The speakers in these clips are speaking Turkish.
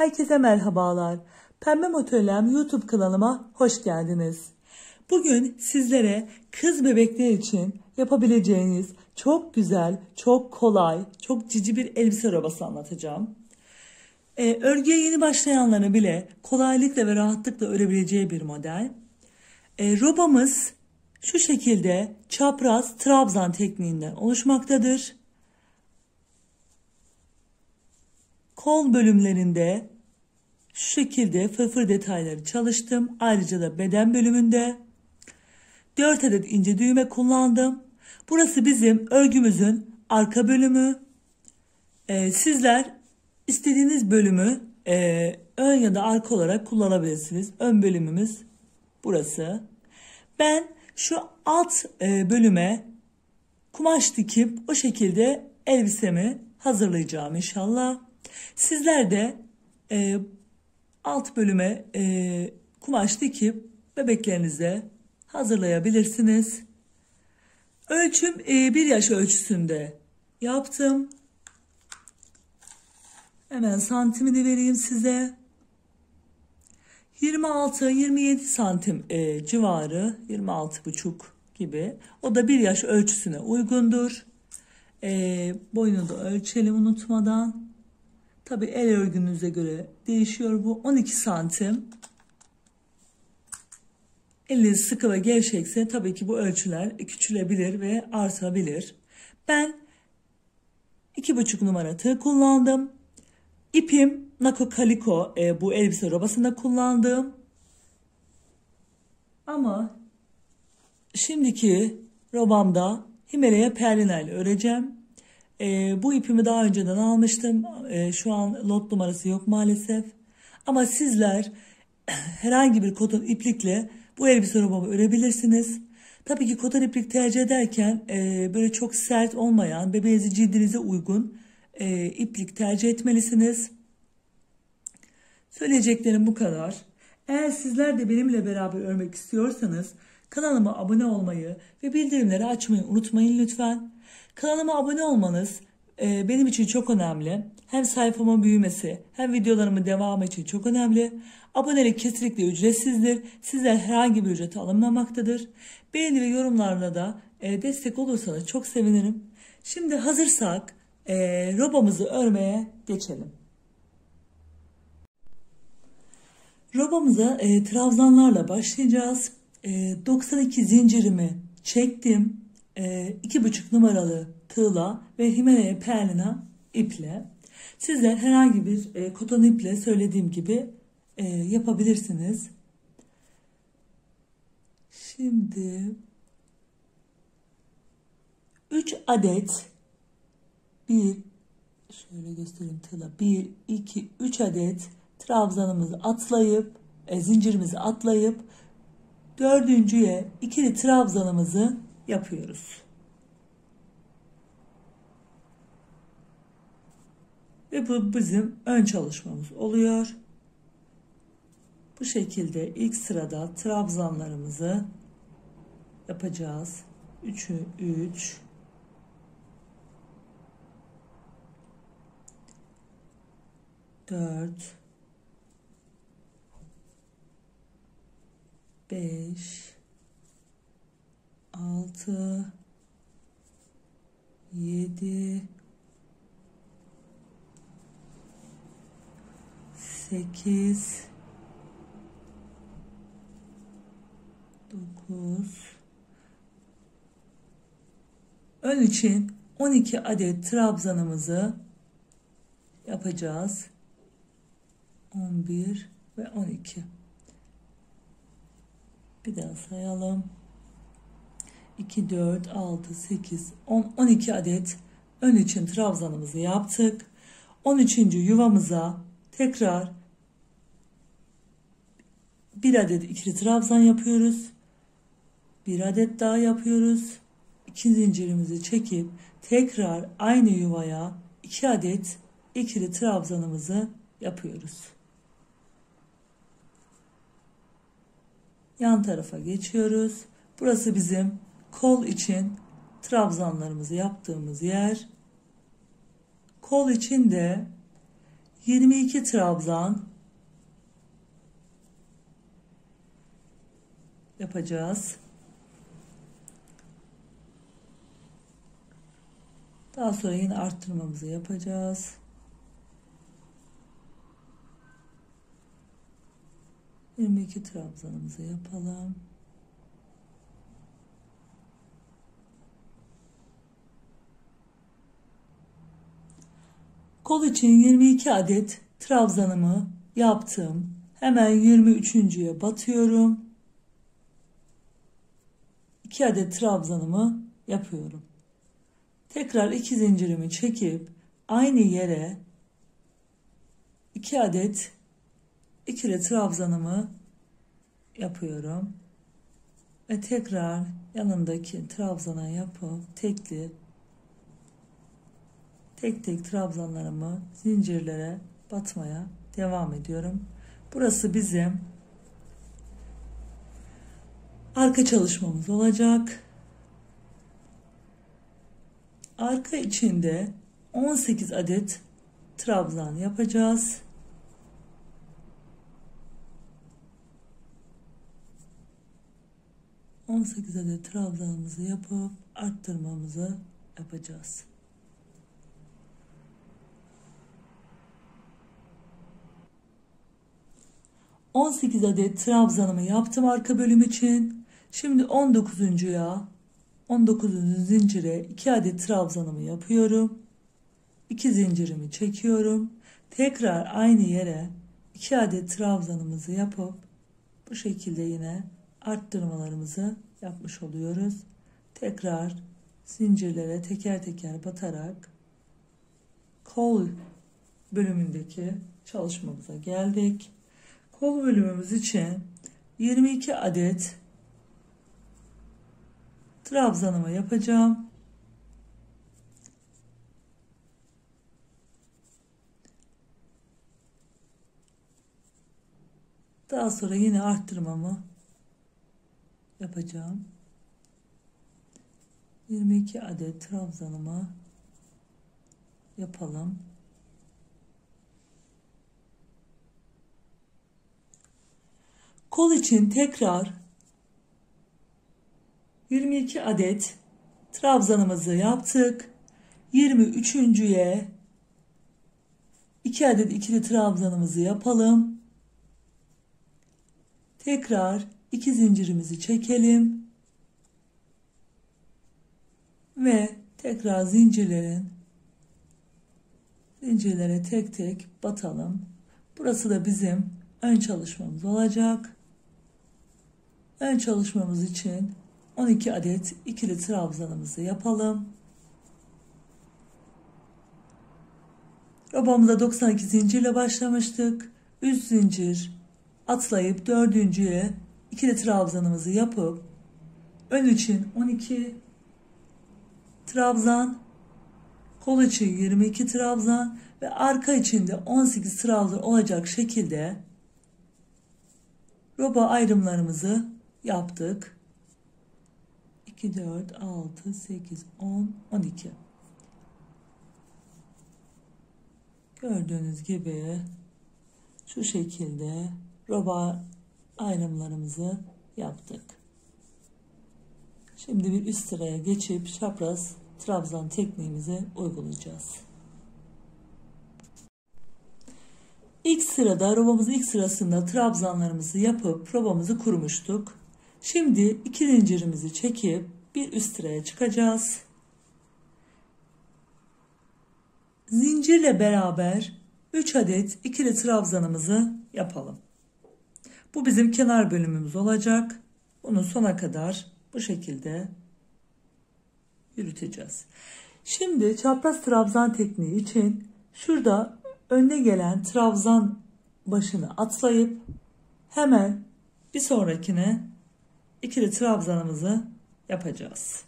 Herkese merhabalar. Pembe Motölyem YouTube kanalıma hoş geldiniz. Bugün sizlere kız bebekler için yapabileceğiniz çok güzel, çok kolay, çok cici bir elbise robası anlatacağım. Örgüye yeni başlayanların bile kolaylıkla ve rahatlıkla örebileceği bir model. Robamız şu şekilde çapraz trabzan tekniğinden oluşmaktadır. Kol bölümlerinde şu şekilde fırfır detayları çalıştım. Ayrıca da beden bölümünde 4 adet ince düğme kullandım. Burası bizim örgümüzün arka bölümü. Sizler istediğiniz bölümü ön ya da arka olarak kullanabilirsiniz. Ön bölümümüz burası. Ben şu alt bölüme kumaş dikip o şekilde elbisemi hazırlayacağım inşallah. Sizler de alt bölüme kumaş dikip bebeklerinize hazırlayabilirsiniz. Ölçüm 1 yaş ölçüsünde yaptım. Hemen santimini vereyim size. 26-27 santim civarı, 26,5 gibi. O da 1 yaş ölçüsüne uygundur. Boyunu da ölçelim unutmadan. Tabi el örgünüze göre değişiyor bu. 12 santim. Eliniz sıkı ve gevşekse tabii ki bu ölçüler küçülebilir ve artabilir. Ben 2,5 numara tığ kullandım. İpim Nako Kaliko, bu elbise robasında kullandığım. Ama şimdiki robamda Himalaya perlina ile öreceğim. Bu ipimi daha önceden almıştım. Şu an lot numarası yok maalesef. Ama sizler herhangi bir koton iplikle bu elbise robamı örebilirsiniz. Tabii ki koton iplik tercih ederken böyle çok sert olmayan, bebeğinizin cildinize uygun iplik tercih etmelisiniz. Söyleyeceklerim bu kadar. Eğer sizler de benimle beraber örmek istiyorsanız kanalıma abone olmayı ve bildirimleri açmayı unutmayın lütfen. Kanalıma abone olmanız benim için çok önemli. Hem sayfamın büyümesi hem videolarımın devamı için çok önemli. Abonelik kesinlikle ücretsizdir. Sizler herhangi bir ücreti alınmamaktadır. Beğeni ve yorumlarla da destek olursanız çok sevinirim. Şimdi hazırsak robamızı örmeye geçelim. Robamıza trabzanlarla başlayacağız. 92 zincirimi çektim. 2,5 numaralı tığla ve Himalaya perlina iple. Sizler herhangi bir koton iple söylediğim gibi yapabilirsiniz. Şimdi 3 adet şöyle göstereyim tığla 1 2 3 adet trabzanımızı atlayıp zincirimizi atlayıp dördüncüye ikili trabzanımızı yapıyoruz. Ve bu bizim ön çalışmamız oluyor. Bu şekilde ilk sırada trabzanlarımızı yapacağız. 3'ü 3 4 5 6 7 8 9 ön için 12 adet trabzanımızı yapacağız. 11 ve 12. Bir daha sayalım. 2 4 6 8 10 12 adet ön için trabzanımızı yaptık. 13. yuvamıza tekrar bir adet ikili trabzan yapıyoruz. Bir adet daha yapıyoruz. 2 zincirimizi çekip tekrar aynı yuvaya 2 adet ikili trabzanımızı yapıyoruz. Yan tarafa geçiyoruz. Burası bizim kol için trabzanlarımızı yaptığımız yer. Kol için de 22 trabzan yapacağız. Daha sonra yine arttırmamızı yapacağız. Yirmi iki trabzanımızı yapalım. Kol için 22 adet trabzanımı yaptım. Hemen 23.'ye batıyorum. 2 adet trabzanımı yapıyorum. Tekrar 2 zincirimi çekip aynı yere 2 adet ikili trabzanımı yapıyorum. Ve tekrar yanındaki trabzana yapıp tek tek trabzanlarımı zincirlere batmaya devam ediyorum. Burası bizim arka çalışmamız olacak. Arka içinde 18 adet trabzan yapacağız. ...18 adet trabzanımızı yapıp arttırmamızı yapacağız. ...18 adet trabzanımı yaptım arka bölüm için. Şimdi 19.'ya 19. zincire 2 adet trabzanımı yapıyorum. 2 zincirimi çekiyorum. Tekrar aynı yere 2 adet trabzanımızı yapıp bu şekilde yine arttırmalarımızı yapmış oluyoruz. Tekrar zincirlere teker teker batarak kol bölümündeki çalışmamıza geldik. Kol bölümümüz için 22 adet trabzanımı yapacağım. Daha sonra yine arttırmamı yapacağım. 22 adet trabzanımı yapalım. Kol için tekrar 22 adet trabzanımızı yaptık. 23.'ye 2 adet ikili trabzanımızı yapalım. Tekrar 2 zincirimizi çekelim. Ve tekrar zincirlere tek tek batalım. Burası da bizim ön çalışmamız olacak. Ön çalışmamız için 12 adet ikili trabzanımızı yapalım. Robamıza 92 zincirle başlamıştık. 3 zincir atlayıp 4.'ye ikili trabzanımızı yapıp ön için 12 trabzan, kol için 22 trabzan ve arka için de 18 trabzan olacak şekilde roba ayrımlarımızı yaptık. 2, 4, 6, 8, 10, 12. Gördüğünüz gibi şu şekilde roba ayrımlarımızı yaptık. Şimdi bir üst sıraya geçip çapraz trabzan tekniğimizi uygulayacağız. İlk sırada robamızın ilk sırasında trabzanlarımızı yapıp robamızı kurmuştuk. Şimdi 2 zincirimizi çekip bir üst sıraya çıkacağız. Zincirle beraber 3 adet ikili trabzanımızı yapalım. Bu bizim kenar bölümümüz olacak. Bunu sona kadar bu şekilde yürüteceğiz. Şimdi çapraz trabzan tekniği için şurada önde gelen trabzan başını atlayıp hemen bir sonrakine ikili trabzanımızı yapacağız.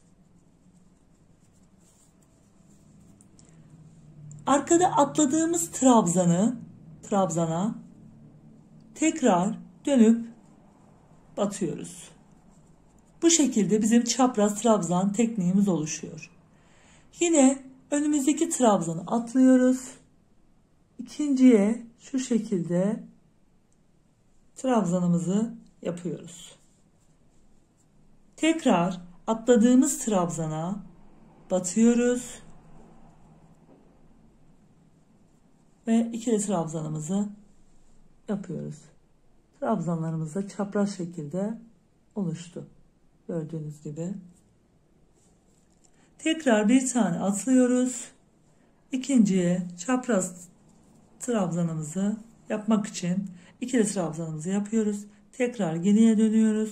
Arkada atladığımız trabzana tekrar dönüp batıyoruz. Bu şekilde bizim çapraz trabzan tekniğimiz oluşuyor. Yine önümüzdeki trabzanı atlıyoruz. ikinciye şu şekilde trabzanımızı yapıyoruz. Tekrar atladığımız trabzana batıyoruz ve ikili trabzanımızı yapıyoruz. Trabzanlarımız da çapraz şekilde oluştu. Gördüğünüz gibi. Tekrar bir tane atlıyoruz. İkinciye çapraz trabzanımızı yapmak için ikili trabzanımızı yapıyoruz. Tekrar geriye dönüyoruz.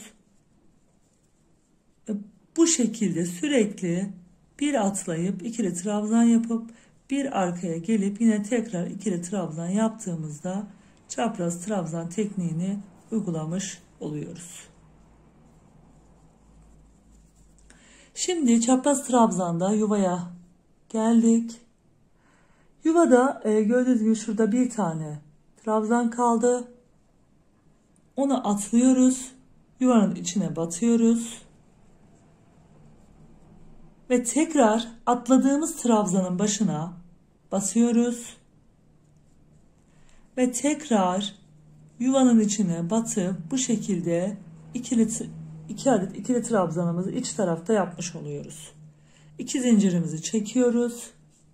Bu şekilde sürekli bir atlayıp ikili trabzan yapıp bir arkaya gelip yine tekrar ikili trabzan yaptığımızda çapraz trabzan tekniğini uygulamış oluyoruz. Şimdi çapraz trabzanda yuvaya geldik. Yuvada gördüğünüz gibi şurada bir tane trabzan kaldı. Onu atlıyoruz. Yuvanın içine batıyoruz. Ve tekrar atladığımız trabzanın başına basıyoruz. Ve tekrar yuvanın içine batıp bu şekilde 2 adet ikili trabzanımızı iç tarafta yapmış oluyoruz. 2 zincirimizi çekiyoruz.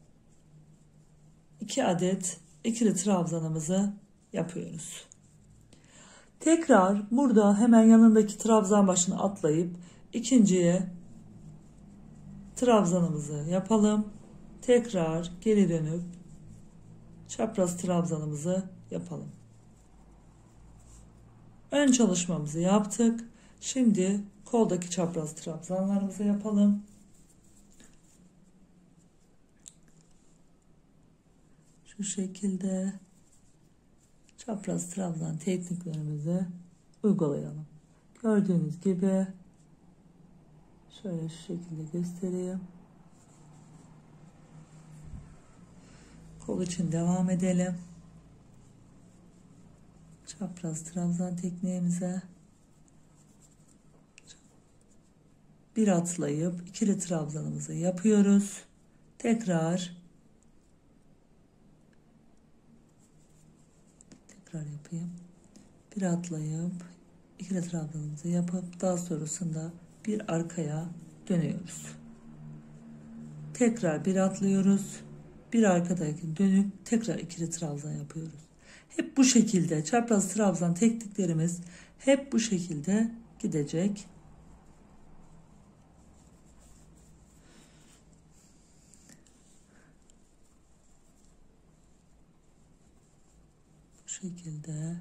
2 adet ikili trabzanımızı yapıyoruz. Tekrar burada hemen yanındaki trabzan başına atlayıp ikinciye trabzanımızı yapalım. Tekrar geri dönüp çapraz trabzanımızı yapalım. Ön çalışmamızı yaptık. Şimdi koldaki çapraz trabzanlarımızı yapalım. Şu şekilde çapraz trabzan tekniklerimizi uygulayalım. Gördüğünüz gibi şöyle şu şekilde göstereyim. Kol için devam edelim. Çapraz trabzan tekniğimize bir atlayıp ikili trabzanımızı yapıyoruz. Tekrar yapayım. Bir atlayıp ikili trabzanımızı yapıp daha sonrasında bir arkaya dönüyoruz. Tekrar bir atlıyoruz. Bir arkadaki dönüp tekrar ikili trabzan yapıyoruz. Hep bu şekilde çapraz trabzan tekniklerimiz hep bu şekilde gidecek. Bu şekilde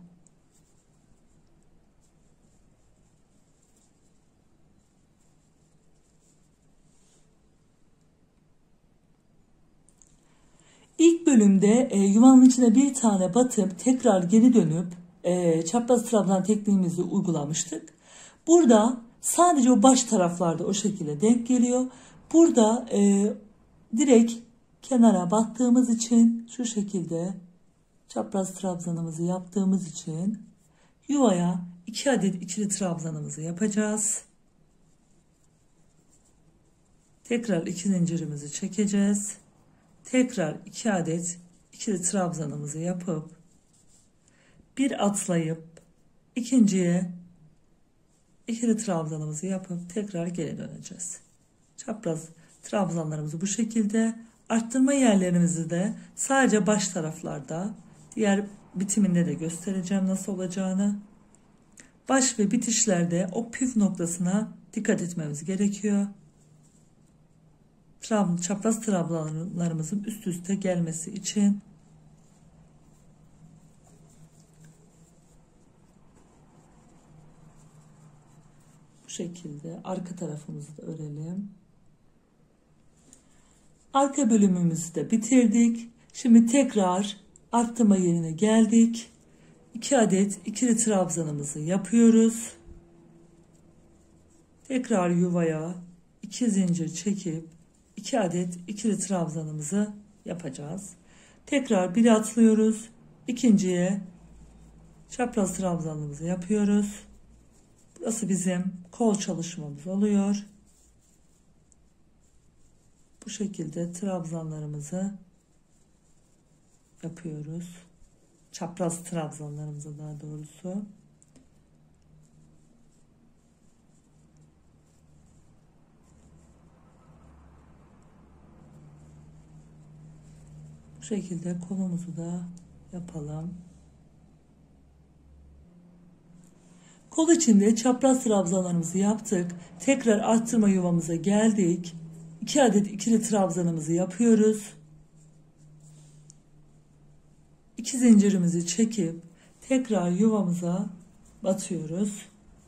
İlk bölümde yuvanın içine bir tane batıp tekrar geri dönüp çapraz trabzan tekniğimizi uygulamıştık. Burada sadece o baş taraflarda o şekilde denk geliyor. Burada direkt kenara battığımız için şu şekilde çapraz trabzanımızı yaptığımız için yuvaya 2 adet ikili trabzanımızı yapacağız. Tekrar 2 zincirimizi çekeceğiz. Tekrar 2 adet ikili trabzanımızı yapıp bir atlayıp ikinciye ikili trabzanımızı yapıp tekrar geri döneceğiz. Çapraz trabzanlarımızı bu şekilde, arttırma yerlerimizi de sadece baş taraflarda, diğer bitiminde de göstereceğim nasıl olacağını. Baş ve bitişlerde o püf noktasına dikkat etmemiz gerekiyor. Çapraz trabzanlarımızın üst üste gelmesi için bu şekilde arka tarafımızı da örelim. Arka bölümümüzü de bitirdik. Şimdi tekrar arttırma yerine geldik. 2 adet ikili trabzanımızı yapıyoruz. Tekrar yuvaya 2 zincir çekip 2 adet ikili trabzanımızı yapacağız. Tekrar bir atlıyoruz. İkinciye çapraz trabzanımızı yapıyoruz. Burası bizim kol çalışmamız oluyor. Bu şekilde trabzanlarımızı yapıyoruz. Çapraz trabzanlarımıza daha doğrusu. Bu şekilde kolumuzu da yapalım. Kol içinde çapraz trabzanlarımızı yaptık. Tekrar arttırma yuvamıza geldik. 2 adet ikili trabzanımızı yapıyoruz. 2 zincirimizi çekip tekrar yuvamıza batıyoruz.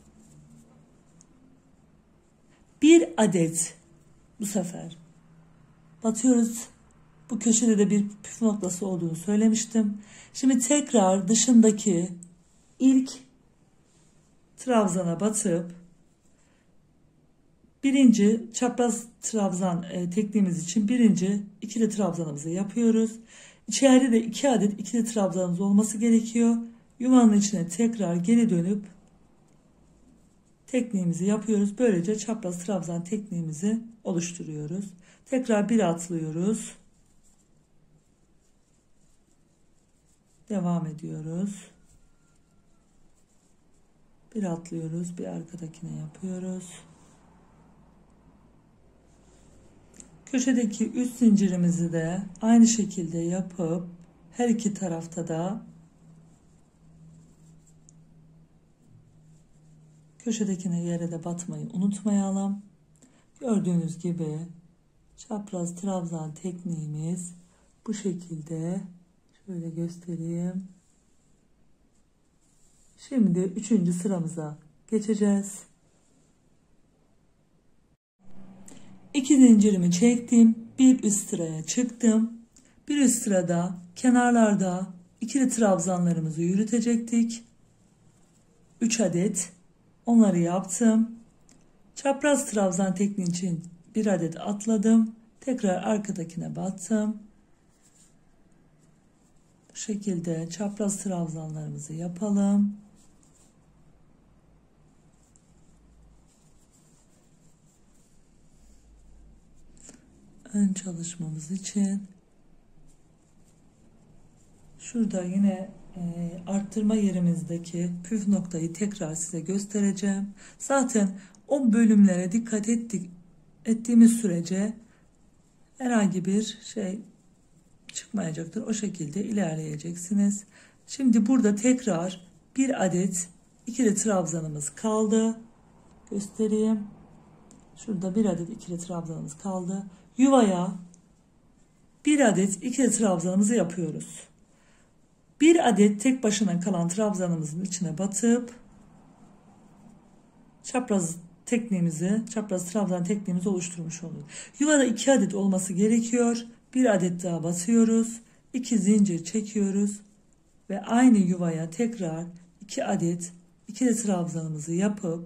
1 adet bu sefer batıyoruz. Bu köşede de bir püf noktası olduğunu söylemiştim. Şimdi tekrar dışındaki ilk trabzana batıp birinci çapraz trabzan tekniğimiz için birinci ikili trabzanımızı yapıyoruz. İçeride de 2 adet ikili trabzanımız olması gerekiyor. Yuvanın içine tekrar geri dönüp tekniğimizi yapıyoruz. Böylece çapraz trabzan tekniğimizi oluşturuyoruz. Tekrar bir atlıyoruz. Devam ediyoruz. Bir atlıyoruz, bir arkadakine yapıyoruz. Köşedeki üst zincirimizi de aynı şekilde yapıp her iki tarafta da köşedekine yere de batmayı unutmayalım. Gördüğünüz gibi çapraz trabzan tekniğimiz bu şekilde. Şöyle göstereyim. Şimdi 3. sıramıza geçeceğiz. 2 zincirimi çektim. Bir üst sıraya çıktım. Bir üst sırada kenarlarda ikili trabzanlarımızı yürütecektik. 3 adet. Onları yaptım. Çapraz trabzan tekniği için 1 adet atladım. Tekrar arkadakine battım. Bu şekilde çapraz trabzanlarımızı yapalım. Ön çalışmamız için şurada yine arttırma yerimizdeki püf noktayı tekrar size göstereceğim. Zaten o bölümlere dikkat ettiğimiz sürece herhangi bir şey çıkmayacaktır. O şekilde ilerleyeceksiniz. Şimdi burada tekrar 1 adet ikili trabzanımız kaldı. Göstereyim. Şurada 1 adet ikili trabzanımız kaldı. Yuvaya 1 adet ikili trabzanımızı yapıyoruz. 1 adet tek başına kalan trabzanımızın içine batıp çapraz trabzan tekniğimizi oluşturmuş oluyoruz. Yuvada 2 adet olması gerekiyor. 1 adet daha batıyoruz. 2 zincir çekiyoruz ve aynı yuvaya tekrar 2 adet ikili trabzanımızı yapıp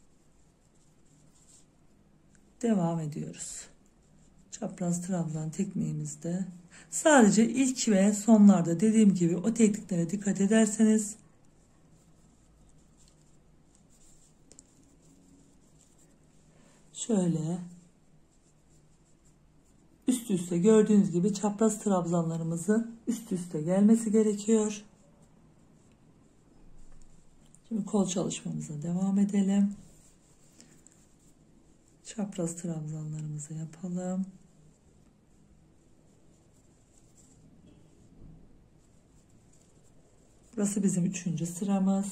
devam ediyoruz. Çapraz trabzan tekniğimizde sadece ilk ve sonlarda dediğim gibi o tekniklere dikkat ederseniz şöyle üst üste gördüğünüz gibi çapraz trabzanlarımızın üst üste gelmesi gerekiyor. Şimdi kol çalışmamıza devam edelim. Çapraz trabzanlarımızı yapalım. Burası bizim 3. sıramız.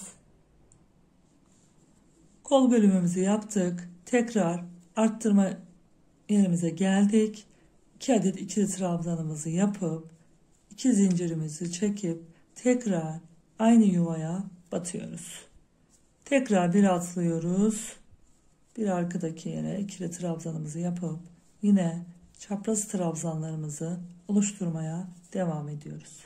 Kol bölümümüzü yaptık. Tekrar arttırma yerimize geldik. 2 adet ikili trabzanımızı yapıp 2 zincirimizi çekip tekrar aynı yuvaya batıyoruz. Tekrar bir atlıyoruz. Bir arkadaki yere ikili trabzanımızı yapıp yine çapraz trabzanlarımızı oluşturmaya devam ediyoruz.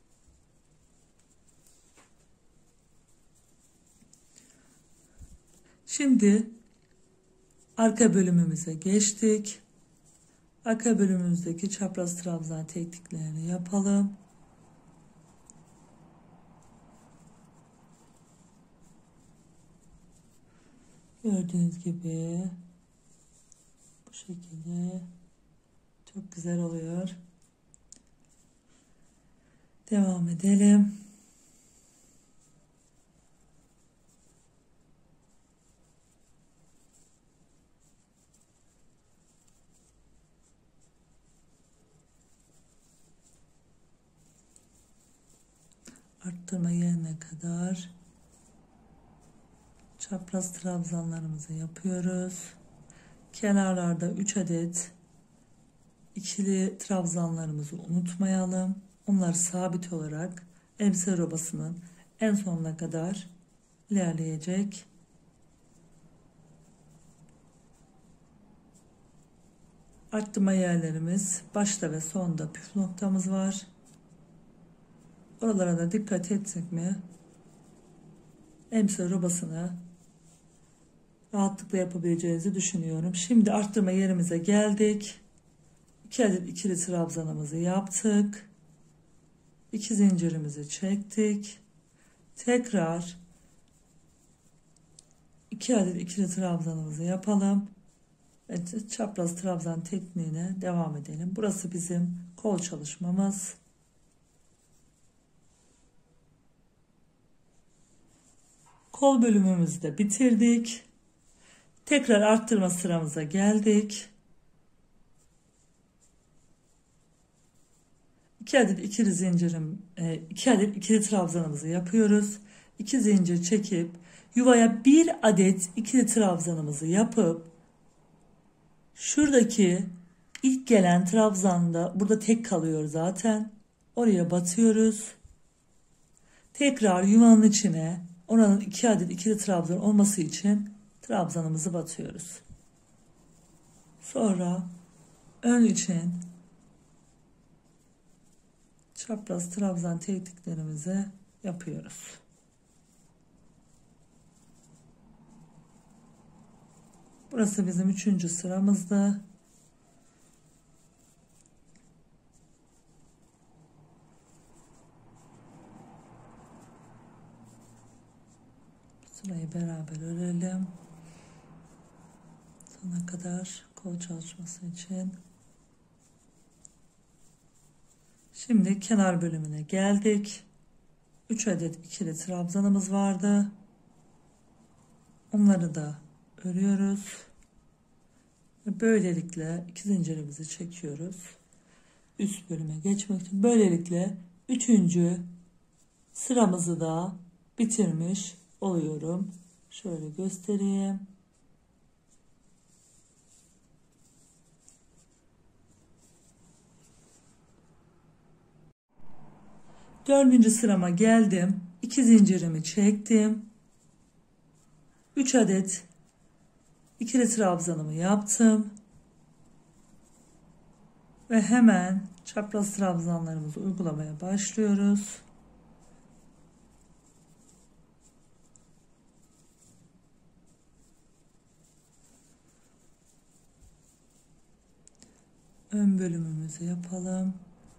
Şimdi arka bölümümüze geçtik. Arka bölümümüzdeki çapraz trabzan tekniklerini yapalım. Gördüğünüz gibi bu şekilde çok güzel oluyor. Devam edelim. Arttırma yerine kadar çapraz trabzanlarımızı yapıyoruz. Kenarlarda 3 adet ikili trabzanlarımızı unutmayalım. Onlar sabit olarak elbise robasının en sonuna kadar ilerleyecek. Arttırma yerlerimiz başta ve sonda püf noktamız var. Oralara da dikkat ettik mi elbise robasını rahatlıkla yapabileceğinizi düşünüyorum. Şimdi arttırma yerimize geldik. 2 adet ikili trabzanımızı yaptık. 2 zincirimizi çektik. Tekrar 2 adet ikili trabzanımızı yapalım. Evet, çapraz trabzan tekniğine devam edelim. Burası bizim kol çalışmamız. Kol bölümümüzü de bitirdik. Tekrar arttırma sıramıza geldik. 2 adet iki adet ikili trabzanımızı yapıyoruz. 2 zincir çekip yuvaya 1 adet ikili trabzanımızı yapıp şuradaki ilk gelen trabzanda burada tek kalıyor zaten. Oraya batıyoruz. Tekrar yuvanın içine oranın 2 adet ikili trabzan olması için trabzanımızı batıyoruz. Sonra ön için çapraz trabzan tekniklerimizi yapıyoruz. Burası bizim 3. sıramızdı. Sırayı beraber örelim. Sona kadar kol çalışması için. Şimdi kenar bölümüne geldik. 3 adet ikili trabzanımız vardı. Onları da örüyoruz. Ve böylelikle 2 zincirimizi çekiyoruz. Üst bölüme geçmek için. Böylelikle 3. sıramızı da bitirmiş oluyorum. Şöyle göstereyim. Dördüncü sırama geldim. 2 zincirimi çektim. 3 adet ikili trabzanımı yaptım. Ve hemen çapraz trabzanlarımızı uygulamaya başlıyoruz. Ön bölümümüzü yapalım.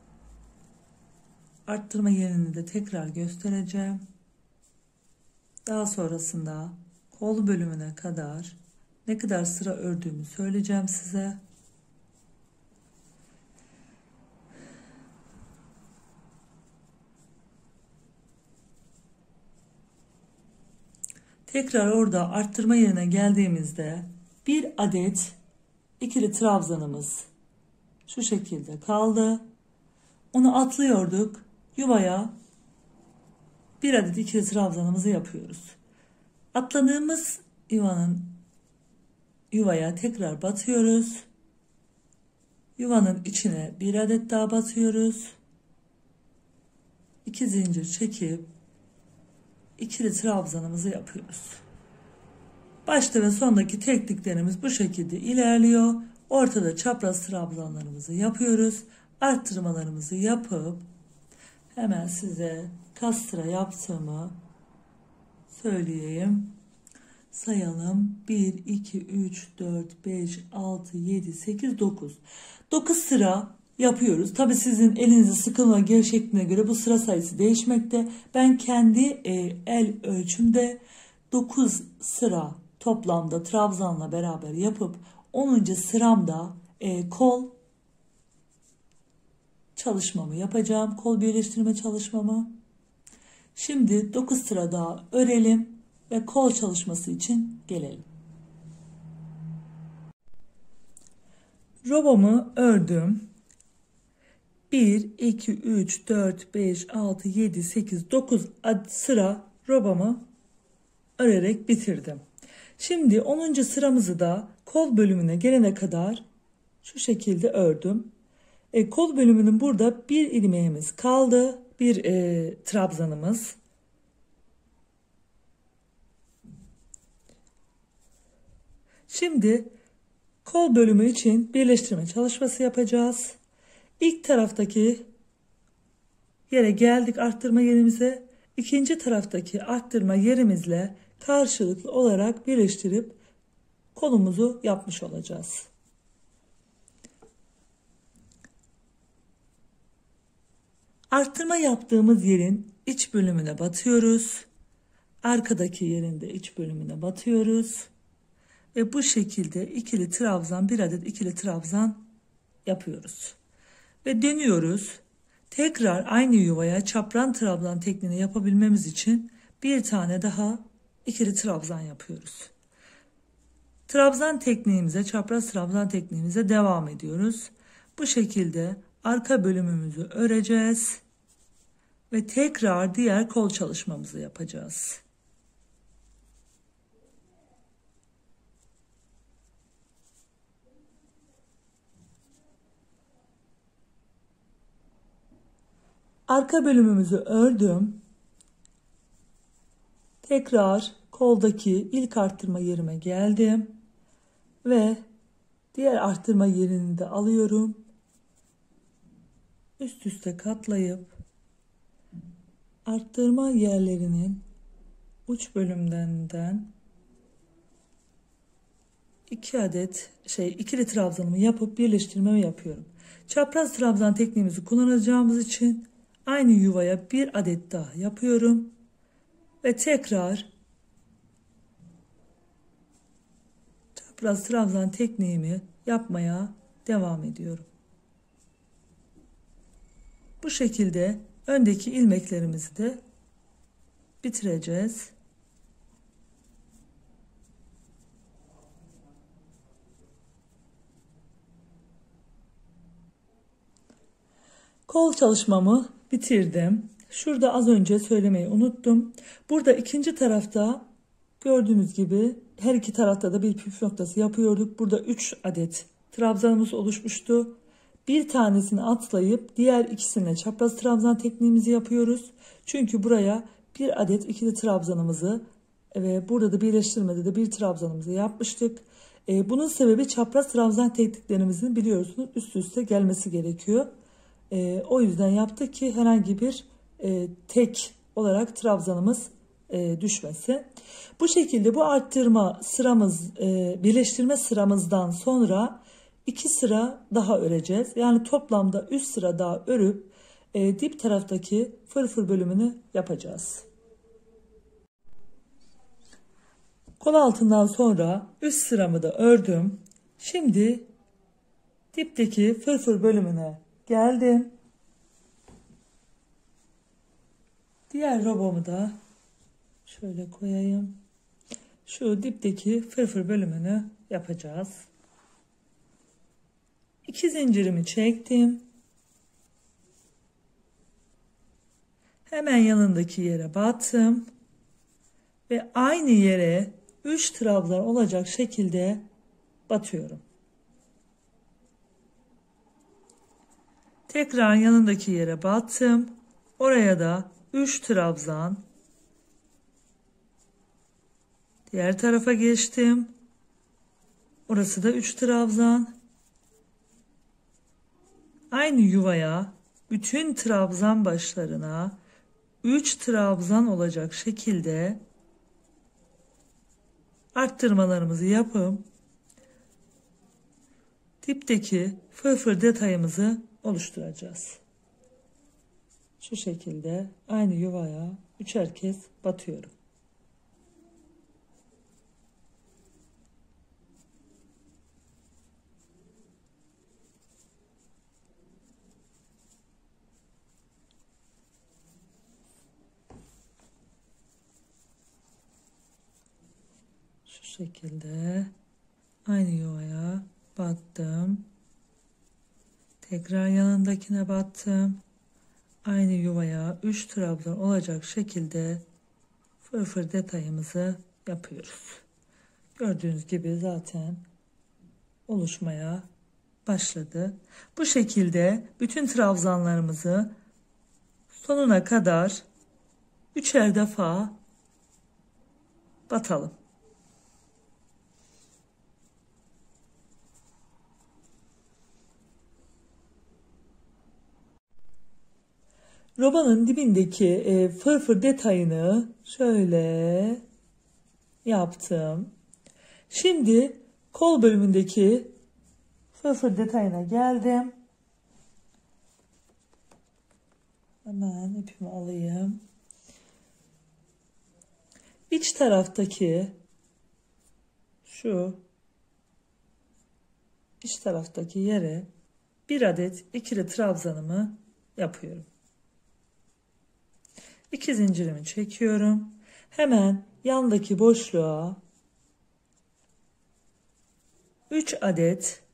Arttırma yerini de tekrar göstereceğim. Daha sonrasında kol bölümüne kadar ne kadar sıra ördüğümü söyleyeceğim size. Tekrar orada arttırma yerine geldiğimizde 1 adet ikili trabzanımız şu şekilde kaldı. Onu atlıyorduk. Yuvaya 1 adet ikili trabzanımızı yapıyoruz. Atladığımız yuvaya tekrar batıyoruz. Yuvanın içine 1 adet daha batıyoruz. 2 zincir çekip ikili trabzanımızı yapıyoruz. Başta ve sondaki tekniklerimiz bu şekilde ilerliyor. Ortada çapraz trabzanlarımızı yapıyoruz. Arttırmalarımızı yapıp hemen size kaç sıra yaptığımı söyleyeyim. Sayalım. 1, 2, 3, 4, 5, 6, 7, 8, 9. 9 sıra yapıyoruz. Tabi sizin elinizin sıkılma gevşekliğine göre bu sıra sayısı değişmekte. Ben kendi el ölçümde 9 sıra toplamda trabzanla beraber yapıp 10. sıramda kol çalışmamı yapacağım. Kol birleştirme çalışmamı. Şimdi 9 sıra daha örelim ve kol çalışması için gelelim. Robomu ördüm. 1, 2, 3, 4, 5, 6, 7, 8, 9 sıra robomu örerek bitirdim. Şimdi 10. sıramızı da kol bölümüne gelene kadar şu şekilde ördüm. Kol bölümünün burada bir ilmeğimiz kaldı. Bir trabzanımız. Şimdi kol bölümü için birleştirme çalışması yapacağız. İlk taraftaki yere geldik, arttırma yerimize. İkinci taraftaki arttırma yerimizle karşılıklı olarak birleştirip kolumuzu yapmış olacağız. Arttırma yaptığımız yerin iç bölümüne batıyoruz. Arkadaki yerin de iç bölümüne batıyoruz. Ve bu şekilde ikili trabzan, bir adet ikili trabzan yapıyoruz. Ve dönüyoruz. Tekrar aynı yuvaya çapraz trabzan tekniğini yapabilmemiz için bir tane daha ikili trabzan yapıyoruz. Trabzan tekniğimize, çapraz trabzan tekniğimize devam ediyoruz. Bu şekilde arka bölümümüzü öreceğiz ve tekrar diğer kol çalışmamızı yapacağız. Arka bölümümüzü ördüm. Tekrar koldaki ilk arttırma yerime geldim ve diğer arttırma yerini de alıyorum. Üst üste katlayıp arttırma yerlerinin uç bölümlerinden 2 adet ikili trabzanımı yapıp birleştirmemi yapıyorum. Çapraz trabzan tekniğimizi kullanacağımız için aynı yuvaya bir adet daha yapıyorum ve tekrar çapraz trabzan tekniğimi yapmaya devam ediyorum. Bu şekilde öndeki ilmeklerimizi de bitireceğiz. Kol çalışmamı bitirdim. Şurada az önce söylemeyi unuttum. Burada ikinci tarafta gördüğünüz gibi her iki tarafta da bir püf noktası yapıyorduk. Burada 3 adet trabzanımız oluşmuştu. Bir tanesini atlayıp diğer ikisine çapraz trabzan tekniğimizi yapıyoruz. Çünkü buraya bir adet ikili trabzanımızı ve burada da birleştirmede de bir trabzanımızı yapmıştık. Bunun sebebi çapraz trabzan tekniklerimizin biliyorsunuz üst üste gelmesi gerekiyor. O yüzden yaptık ki herhangi bir tek olarak trabzanımız düşmesi. Bu şekilde bu arttırma sıramız, birleştirme sıramızdan sonra 2 sıra daha öreceğiz. Yani toplamda 3 sıra daha örüp dip taraftaki fırfır bölümünü yapacağız. Kol altından sonra üst sıramı da ördüm. Şimdi dipteki fırfır bölümüne geldim. Diğer robomu da şöyle koyayım. Şu dipteki fırfır bölümünü yapacağız. 2 zincirimi çektim. Hemen yanındaki yere battım. Ve aynı yere 3 trabzan olacak şekilde batıyorum. Tekrar yanındaki yere battım. Oraya da 3 trabzan. Diğer tarafa geçtim. Orası da 3 trabzan. Aynı yuvaya bütün trabzan başlarına 3 trabzan olacak şekilde arttırmalarımızı yapıp dipteki fırfır detayımızı oluşturacağız. Şu şekilde aynı yuvaya 3'er kez batıyorum. Şu şekilde aynı yuvaya battım. Tekrar yanındakine battım. Aynı yuvaya 3 trabzan olacak şekilde fırfır detayımızı yapıyoruz. Gördüğünüz gibi zaten oluşmaya başladı. Bu şekilde bütün trabzanlarımızı sonuna kadar 3'er defa batalım. Robanın dibindeki fırfır detayını şöyle yaptım. Şimdi kol bölümündeki fırfır detayına geldim. Hemen ipimi alayım. İç taraftaki şu iç taraftaki yere bir adet ikili trabzanımı yapıyorum. 2 zincirimi çekiyorum. Hemen yandaki boşluğa 3 adet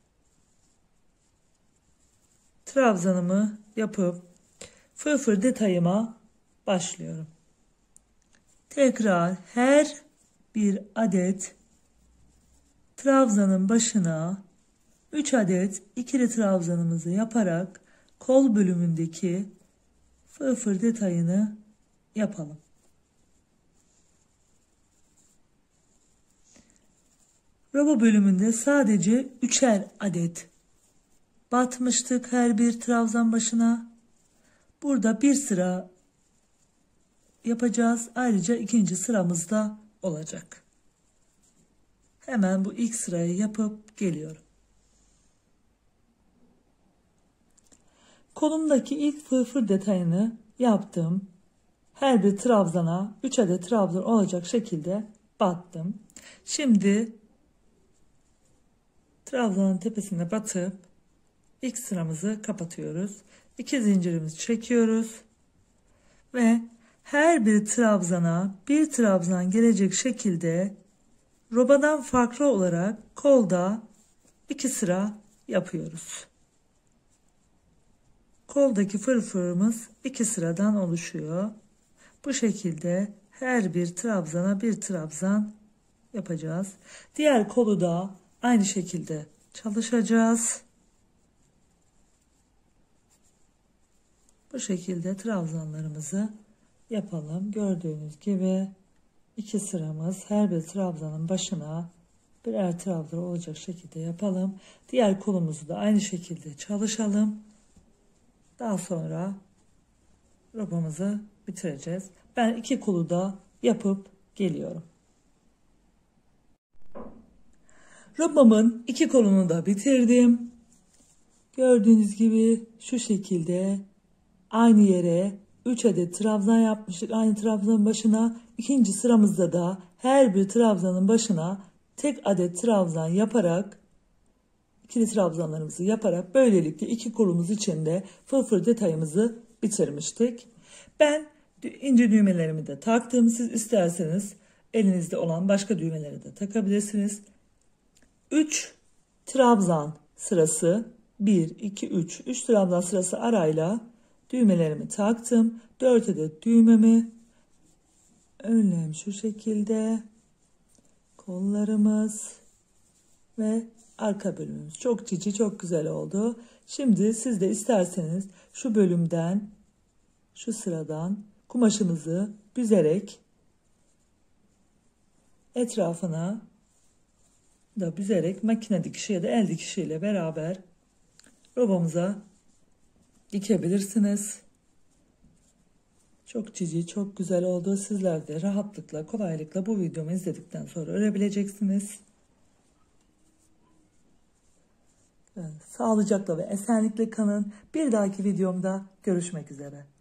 trabzanımı yapıp fırfır detayıma başlıyorum. Tekrar her bir adet trabzanın başına 3 adet ikili trabzanımızı yaparak kol bölümündeki fırfır detayını yapalım. Roba bölümünde sadece 3'er adet batmıştık her bir trabzan başına. Burada bir sıra yapacağız. Ayrıca ikinci sıramız da olacak. Hemen bu ilk sırayı yapıp geliyorum. Kolumdaki ilk fırfır detayını yaptım. Her bir trabzana 3 adet trabzan olacak şekilde battım. Şimdi trabzanın tepesine batıp ilk sıramızı kapatıyoruz. 2 zincirimizi çekiyoruz ve her bir trabzana bir trabzan gelecek şekilde robadan farklı olarak kolda 2 sıra yapıyoruz. Koldaki fırfırımız 2 sıradan oluşuyor. Bu şekilde her bir trabzana bir trabzan yapacağız. Diğer kolu da aynı şekilde çalışacağız. Bu şekilde trabzanlarımızı yapalım. Gördüğünüz gibi 2 sıramız, her bir trabzanın başına birer trabzan olacak şekilde yapalım. Diğer kolumuzu da aynı şekilde çalışalım. Daha sonra robamızı bitireceğiz. Ben 2 kolu da yapıp geliyorum. Robamın 2 kolunu da bitirdim. Gördüğünüz gibi şu şekilde aynı yere 3 adet trabzan yapmıştık. Aynı trabzanın başına ikinci sıramızda da her bir trabzanın başına tek adet trabzan yaparak ikili trabzanlarımızı yaparak böylelikle 2 kolumuz içinde fırfır detayımızı bitirmiştik. Ben ince düğmelerimi de taktım. Siz isterseniz elinizde olan başka düğmeleri de takabilirsiniz. 3 trabzan sırası 1, 2, 3 trabzan sırası arayla düğmelerimi taktım. 4 adet düğmemi önlem şu şekilde, kollarımız ve arka bölümümüz. Çok cici, çok güzel oldu. Şimdi siz de isterseniz şu bölümden, şu sıradan kumaşınızı büzerek etrafına da büzerek makine dikişi ya da el dikişiyle beraber robamıza dikebilirsiniz. Çok cici, çok güzel oldu. Sizler de rahatlıkla, kolaylıkla bu videomu izledikten sonra örebileceksiniz. Sağlıcakla ve esenlikle kalın. Bir dahaki videomda görüşmek üzere.